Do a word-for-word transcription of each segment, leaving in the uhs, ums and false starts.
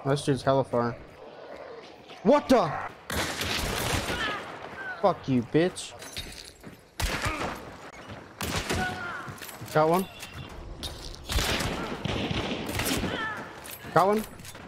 That shit's hella far. What the? Fuck you, bitch. Got one. Got one.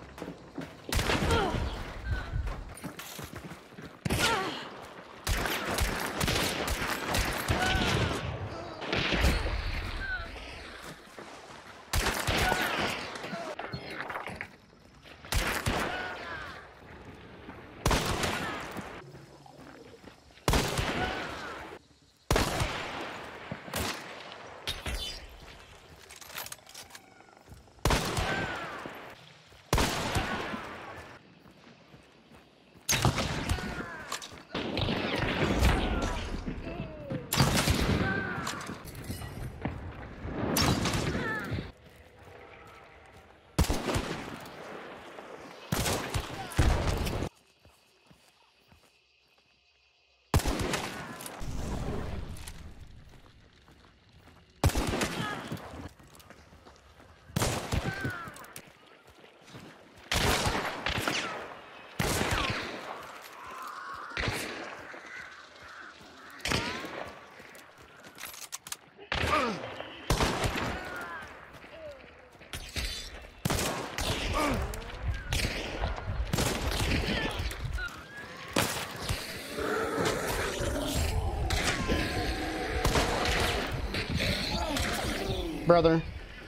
Brother,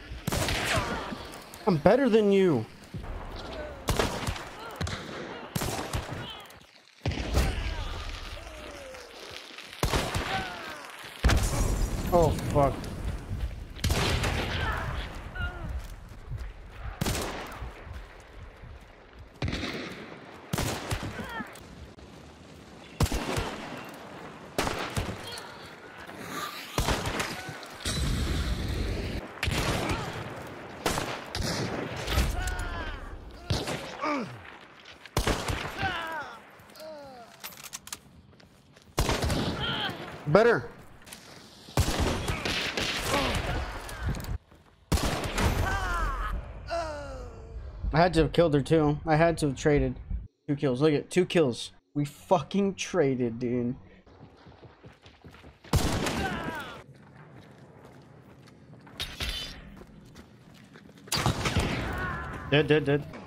I'm better than you. Oh, fuck. Better. I had to have killed her too. I had to have traded. Two kills. Look at two kills. We fucking traded, dude. Dead, dead, dead.